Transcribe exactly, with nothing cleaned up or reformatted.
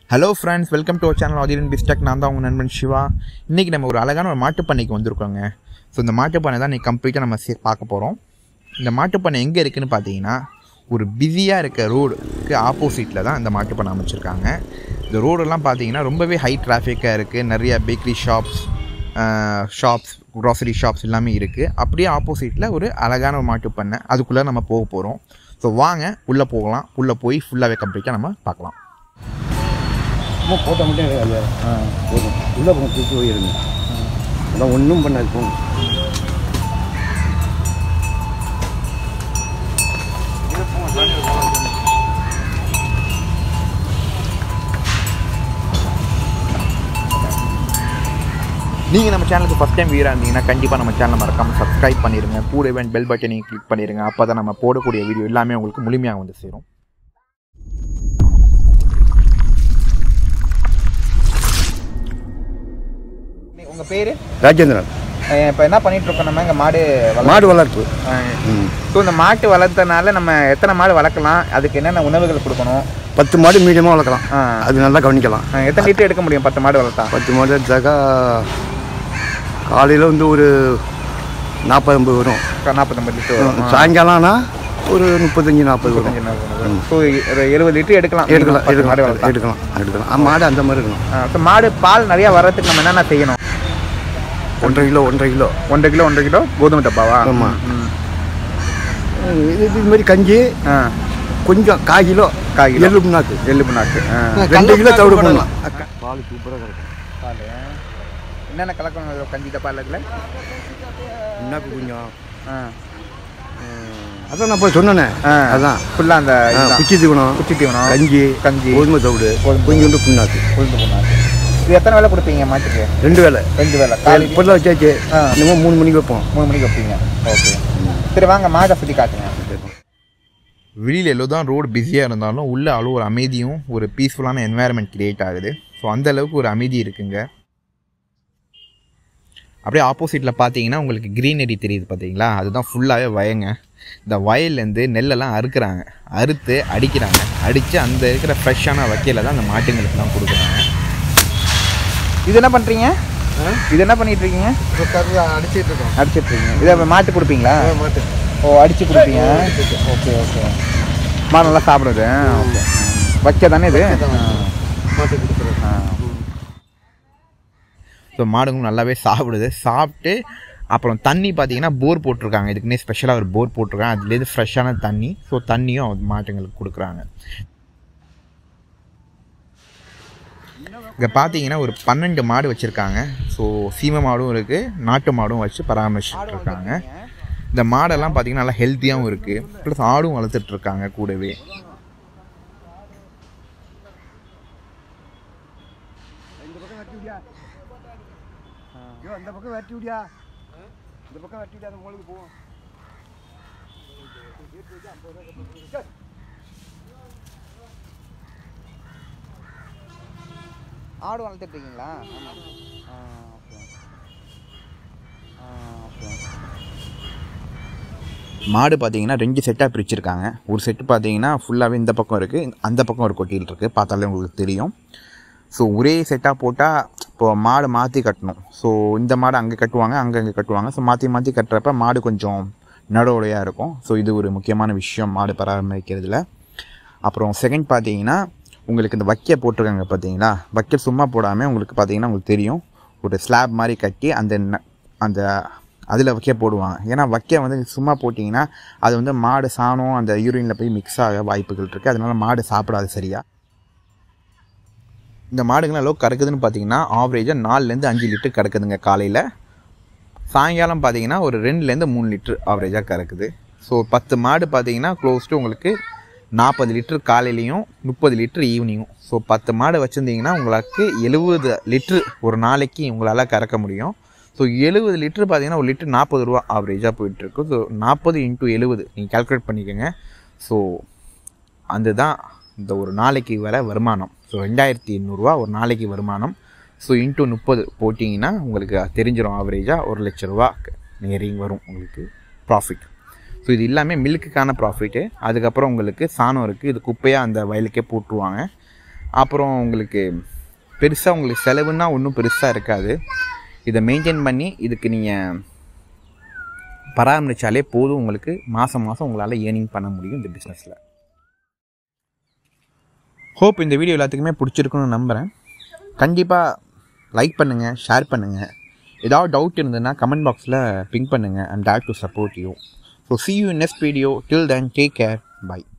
Hello friends, welcome to our channel Athiran Biztech. நான் தான் உங்க நண்பன் சிவா. இன்னைக்கு நம்ம ஒரு அழகான ஒரு மாட்டு பண்ணைக்கு வந்திருக்கோங்க. ஸோ இந்த மாட்டு பண்ணை தான் நீ கம்ப்ளீட்டாக நம்ம பார்க்க போகிறோம். இந்த மாட்டு பண்ணை எங்கே இருக்குதுன்னு பார்த்தீங்கன்னா ஒரு பிஸியாக இருக்க ரோடுக்கு ஆப்போசிட்டில் தான் இந்த மாட்டு பண்ணை அமைச்சிருக்காங்க. இந்த ரோடெல்லாம் பார்த்தீங்கன்னா ரொம்பவே ஹை டிராஃபிக்காக இருக்குது. நிறைய bakery shops shops grocery shops எல்லாமே இருக்குது. அப்படியே ஆப்போசிட்டில் ஒரு அழகான ஒரு மாட்டு பண்ணை, அதுக்குள்ளே நம்ம போக போகிறோம். ஸோ வாங்க உள்ளே போகலாம். உள்ளே போய் ஃபுல்லாகவே கம்ப்ளீட்டாக நம்ம பார்க்கலாம். போட்ட மட்டும் அது ஆ போதும். உள்ளே போங்க, தூக்கி போயிருங்க. அதான் ஒன்றும் பண்ணாது. போங்க. நீங்கள் நம்ம சேனலுக்கு ஃபஸ்ட் டைம் வியூராக இருந்தீங்கன்னா கண்டிப்பாக நம்ம சேனலை மறக்காமல் சப்ஸ்கிரைப் பண்ணிடுங்க. கூட இவன் பெல் பட்டனையும் கிளிக் பண்ணிடுங்க. அப்போ தான் நம்ம போடக்கூடிய வீடியோ எல்லாமே உங்களுக்கு முழுமையாக வந்து சேரும். உங்கள் பேர்? ராஜேந்திரன். இப்போ என்ன பண்ணிட்டு இருக்கோம்? நம்ம இங்கே மாடு மாடு வளர்ப்பு. ஸோ இந்த மாட்டு வளர்த்தனால நம்ம எத்தனை மாடு வளர்க்கலாம், அதுக்கு என்னென்ன உணவுகள் கொடுக்கணும்? பத்து மாடு மீடியமாக வளர்க்கலாம். அது நல்லா கவனிக்கலாம். எத்தனை லிட்டர் எடுக்க முடியும் பத்து மாடு வளர்த்தா? பத்து மாடு எடுத்தாக்கா காலையில் வந்து ஒரு நாற்பது ஐம்பது வரும். நாற்பத்தம்பது லிட்டர் வரும். சாயங்காலம்னா ஒரு முப்பத்தஞ்சு நாற்பது வரும். ஸோ ஒரு எழுபது லிட்டர் எடுக்கலாம். எடுக்கலாம் எடுக்கலாம் எடுக்கலாம் எடுக்கலாம் மாடு அந்த மாதிரி இருக்கணும். ஸோ மாடு பால் நிறையா வர்றதுக்கு நம்ம என்னென்ன செய்யணும்? ஒன்றரை கிலோ ஒன்றரை கிலோ ஒன்றரை கிலோ ஒன்றரை கிலோ கோதுமை டப்பாவா? ஆமாம். இது இது மாதிரி கஞ்சி கொஞ்சம் கால் கிலோ கால் கிலோ எள்ளு புண்ணாக்கு எள்ளு புண்ணாக்கு ரெண்டு கிலோ தவிடு பண்ணலாம். பால் சூப்பராக கிடைக்கும். பால் என்னென்ன கலக்கணும் கஞ்சி டப்பாவில்? புண்ணாக்கு கொஞ்சம் அதான் நான் போய் சொன்னேனே. அதான் ஃபுல்லாக அந்த குச்சி தீவனம் குச்சி தீவனம் கஞ்சி கஞ்சி கோதுமை தவிடு கொஞ்சோண்டு புண்ணாக்கு உளுந்து புண்ணாக்கு. இது எத்தனை வேலை கொடுப்பீங்க மாட்டுக்கு? ரெண்டு வேலை. ரெண்டு வேலை காலை இப்போல்லாம் வச்சாச்சு. இன்னமும் மூணு மணிக்கு வைப்போம். மூணு மணிக்கு வைப்பீங்க. ஓகே சரி, வாங்க மாடை சுற்றி காட்டுங்க. வெளியில் எவ்வளோ தான் ரோடு பிஸியாக இருந்தாலும் உள்ளே அவ்வளோ ஒரு அமைதியும் ஒரு பீஸ்ஃபுல்லான என்வாயர்மெண்ட் க்ரியேட் ஆகுது. ஸோ அந்தளவுக்கு ஒரு அமைதி இருக்குங்க. அப்படியே ஆப்போசிட்டில் பார்த்தீங்கன்னா உங்களுக்கு க்ரீனரி தெரியுது பார்த்தீங்களா? அதுதான் ஃபுல்லாகவே வயங்க. இந்த வயல்லேருந்து நெல்லெல்லாம் அறுக்கிறாங்க, அறுத்து அடிக்கிறாங்க. அடித்து அந்த இருக்கிற ஃப்ரெஷ்ஷான வக்கையில் தான் அந்த மாட்டுங்களுக்குலாம் கொடுக்குறாங்க. இது என்ன பண்ணுறீங்க? இது என்ன பண்ணிட்டு இருக்கீங்க? அடிச்சிட்டு இருக்கோம். அடிச்சிட்டு இருக்கீங்க. இதை மாட்டு கொடுப்பீங்களா? மாட்டு. ஓ, அடித்து கொடுப்பீங்க. Okay okay. மாடு நல்லா சாப்பிடுது. ஓகே. வைக்க தானே இது? மாட்டு கொடுக்குறது. ஸோ மாடுங்களும் நல்லாவே சாப்பிடுது. சாப்பிட்டு அப்புறம் தண்ணி பார்த்தீங்கன்னா போர் போட்டிருக்காங்க. இதுக்குன்னே ஸ்பெஷலாக ஒரு போர் போட்டிருக்காங்க. அதுலேருந்து ஃப்ரெஷ்ஷான தண்ணி. ஸோ தண்ணியும் மாட்டுங்களுக்கு கொடுக்குறாங்க. இங்கே பார்த்தீங்கன்னா ஒரு பன்னெண்டு மாடு வச்சுருக்காங்க. ஸோ சீமை மாடும் இருக்குது, நாட்டு மாடும் வச்சு பராமரிச்சுட்டு இருக்காங்க. இந்த மாடெல்லாம் பார்த்தீங்கன்னா நல்லா ஹெல்த்தியாகவும் இருக்குது. ப்ளஸ் ஆடும் வளர்த்துட்ருக்காங்க கூடவே. அந்த பக்கம் வெட்டி விடியா, இந்த பக்கம் வெட்டி விடியா, அந்த மூலைக்கு போவோம். ஆடு வளர்த்துட்டு இருக்கீங்களா? மாடு பார்த்தீங்கன்னா ரெண்டு செட்டாக பிரிச்சுருக்காங்க. ஒரு செட்டு பார்த்தீங்கன்னா ஃபுல்லாகவே இந்த பக்கம் இருக்குது, அந்த பக்கம் ஒரு கொட்டியில் இருக்குது. பார்த்தாலே உங்களுக்கு தெரியும். ஸோ ஒரே செட்டாக போட்டால் இப்போது மாடு மாற்றி கட்டணும். ஸோ இந்த மாடு அங்கே கட்டுவாங்க, அங்கே அங்கே கட்டுவாங்க. ஸோ மாற்றி மாற்றி கட்டுறப்ப மாடு கொஞ்சம் நடவுடையாக இருக்கும். ஸோ இது ஒரு முக்கியமான விஷயம் மாடு பராமரிக்கிறதுல. அப்புறம் செகண்ட் பார்த்தீங்கன்னா உங்களுக்கு இந்த வைக்க போட்டிருக்காங்க பார்த்தீங்களா? வைக்க சும்மா போடாமல் உங்களுக்கு பார்த்தீங்கன்னா உங்களுக்கு தெரியும் ஒரு ஸ்லாப் மாதிரி கட்டி அந்த அந்த அதில் வைக்க போடுவாங்க. ஏன்னா வைக்க வந்து சும்மா போட்டிங்கன்னா அது வந்து மாடு சாணம் அந்த யூரினில் போய் மிக்ஸ் ஆக வாய்ப்புகள் இருக்குது. அதனால் மாடு சாப்பிடாது சரியாக. இந்த மாடுங்களாம் எவ்வளோ கறக்குதுன்னு பார்த்தீங்கன்னா ஆவரேஜாக நாலுலேருந்து அஞ்சு லிட்டர் கறக்குதுங்க காலையில். சாயங்காலம் பார்த்தீங்கன்னா ஒரு ரெண்டுலேருந்து மூணு லிட்டர் ஆவரேஜாக கறக்குது. ஸோ பத்து மாடு பார்த்தீங்கன்னா க்ளோஸ் டு உங்களுக்கு நாற்பது லிட்டர் காலையிலையும் முப்பது லிட்டர் ஈவினிங்கும். ஸோ பத்து மாடு வச்சுருந்தீங்கன்னா உங்களுக்கு எழுபது லிட்ரு ஒரு நாளைக்கு உங்களால் கறக்க முடியும். ஸோ எழுபது லிட்டர் பார்த்தீங்கன்னா ஒரு லிட்டர் நாற்பது ரூபா ஆவரேஜாக போயிட்டுருக்கு. ஸோ நாற்பது இன்ட்டு எழுபது நீங்கள் கால்குலேட் பண்ணிக்கோங்க. ஸோ அதுதான் இந்த ஒரு நாளைக்கு வர வருமானம். ஸோ ரெண்டாயிரத்தி எண்ணூறுரூவா ஒரு நாளைக்கு வருமானம். ஸோ இன்ட்டு முப்பது போட்டிங்கன்னா உங்களுக்கு தெரிஞ்சிடும் ஆவரேஜாக ஒரு லட்ச ரூபா நியரிங் வரும் உங்களுக்கு ப்ராஃபிட். ஸோ இது எல்லாமே மில்க்குக்கான ப்ராஃபிட்டு. அதுக்கப்புறம் உங்களுக்கு சாணம் இருக்குது, இது குப்பையாக அந்த வயலுக்கே போட்டுருவாங்க. அப்புறம் உங்களுக்கு பெருசாக உங்களுக்கு செலவுன்னா ஒன்றும் பெருசாக இருக்காது. இதை மெயின்டைன் பண்ணி இதுக்கு நீங்கள் பராமரித்தாலே போதும். உங்களுக்கு மாதம் மாதம் உங்களால் ஏர்னிங் பண்ண முடியும் இந்த பிஸ்னஸில். ஹோப் இந்த வீடியோ எல்லாத்துக்குமே பிடிச்சிருக்குன்னு நம்புகிறேன். கண்டிப்பாக லைக் பண்ணுங்கள், ஷேர் பண்ணுங்கள். ஏதாவது டவுட் இருந்ததுன்னா கமெண்ட் பாக்ஸில் பிங்க் பண்ணுங்கள். I'm there to support you. So see you in next video. Till then, take care. Bye.